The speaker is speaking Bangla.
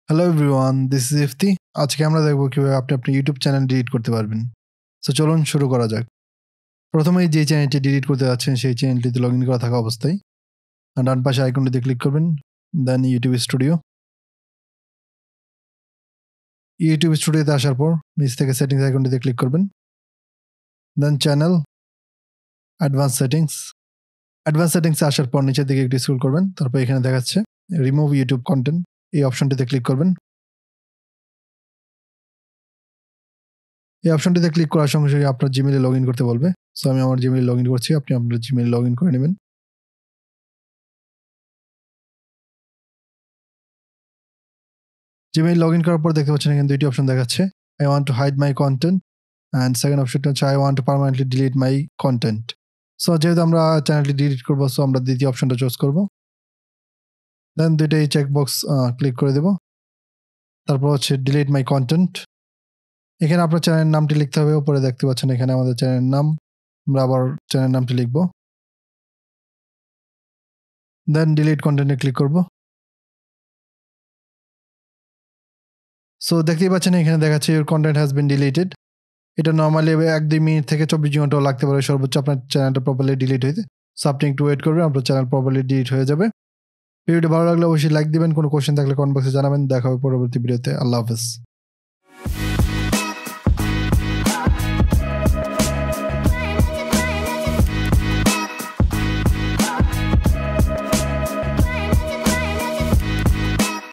Hello everyone, this is Ifti. আজকে আমরা দেখব কিভাবে আপনি আপনার ইউটিউব চ্যানেল ডিলিট করতে পারবেন। সো চলুন শুরু করা যাক। প্রথমেই যে চ্যানেলটি ডিলিট করতে যাচ্ছেন সেই চ্যানেলটিতে লগ ইন করা থাকা অবস্থায় ডান পাশে আইকনটিতে ক্লিক করবেন, দেন ইউটিউব স্টুডিও। ইউটিউব স্টুডিওতে আসার পর নিচ থেকে সেটিংস আইকনটিতে ক্লিক করবেন, then channel, advance settings. Advance সেটিংসে আসার পর নিচের দিকে একটু স্ক্রল করবেন, তারপর এখানে দেখাচ্ছে রিমুভ ইউটিউব কন্টেন্ট, এই অপশনটিতে ক্লিক করবেন। এই অপশনটিতে ক্লিক করার সঙ্গে সঙ্গে আপনার জিমেইলে লগ ইন করতে বলবে। সো আমি আমার জিমেইলে লগ ইন করছি, আপনি আপনার জিমেইলে লগ ইন করে নেবেন। জিমেইল লগ ইন করার পর দেখতে পাচ্ছেন এখানে দুইটি অপশন দেখাচ্ছে, I want to hide my content and second অপশনটা হচ্ছে I want to permanently delete my content. So যেহেতু আমরা চ্যানেলটি ডিলিট করবো, সো আমরা দ্বিতীয় অপশনটা চুজ করবো। দেন দুইটাই চেকবক্স ক্লিক করে দেবো। তারপর হচ্ছে ডিলিট মাই কন্টেন্ট। এখানে আপনার চ্যানেলের নামটি লিখতে হবে। উপরে দেখতে পাচ্ছেন এখানে আমাদের চ্যানেলের নাম, আমরা আবার চ্যানেলের নামটি লিখবো। দেন ডিলিট কন্টেন্টে ক্লিক করবো। সো দেখতেই পাচ্ছেন এখানে দেখাচ্ছে your content has been deleted. এটা নর্মালি 1-2 মিনিট থেকে 24 ঘন্টাও লাগতে পারে সর্বোচ্চ আপনার চ্যানেলটা প্রপারলি ডিলিট হইতে। সো আপনি একটু ওয়েট করবেন, আপনার চ্যানেল প্রপারলি ডিলিট হয়ে যাবে। ভিডিওটি ভালো লাগলে অবশ্যই লাইক দিবেন, কোনো কোশ্চেন থাকলে কমেন্ট বক্সে জানাবেন। দেখা হবে পরবর্তী ভিডিওতে। আল্লাহ হাফেজ।